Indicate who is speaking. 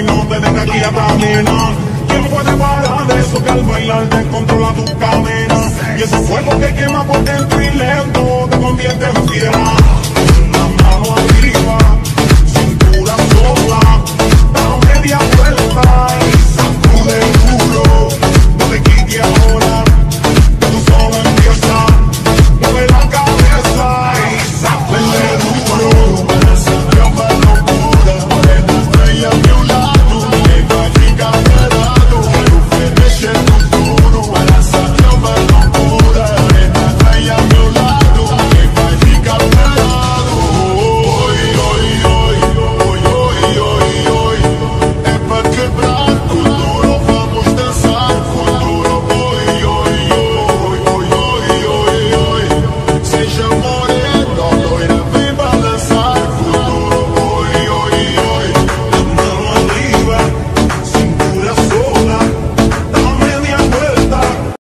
Speaker 1: no te dejes aquí a caminar. ¿Quién puede parar eso que al bailar descontrola tu cadena? Y ese fuego que quema por dentro y lento te convierte en fiera. La mano arriba, cintura sola,